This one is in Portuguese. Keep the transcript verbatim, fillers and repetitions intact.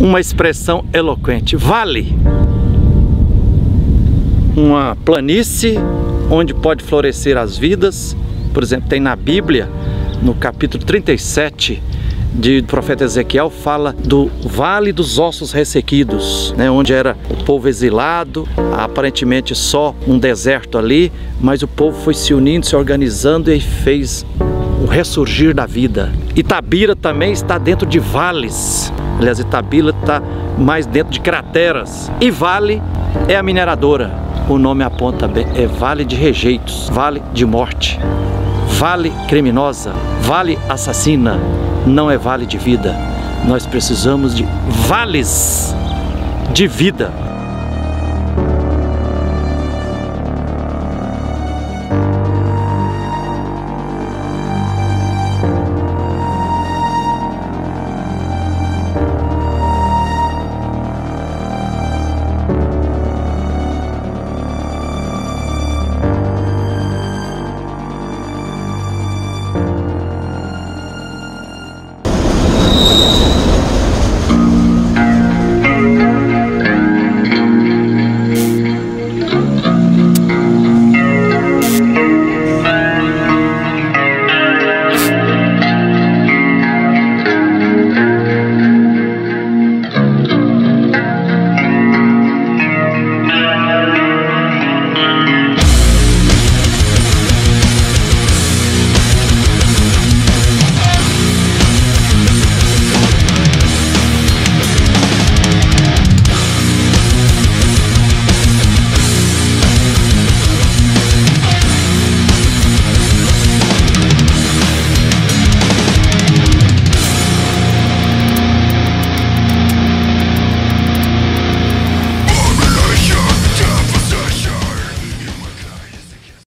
uma expressão eloquente. Vale. Uma planície onde pode florescer as vidas. Por exemplo, tem na Bíblia, no capítulo trinta e sete do profeta Ezequiel, fala do Vale dos Ossos Ressequidos, né, onde era o povo exilado, aparentemente só um deserto ali, mas o povo foi se unindo, se organizando e fez o ressurgir da vida. Itabira também está dentro de vales. Aliás, Itabira está mais dentro de crateras. E vale é a mineradora. O nome aponta bem, é vale de rejeitos, vale de morte, vale criminosa, vale assassina, não é vale de vida. Nós precisamos de vales de vida.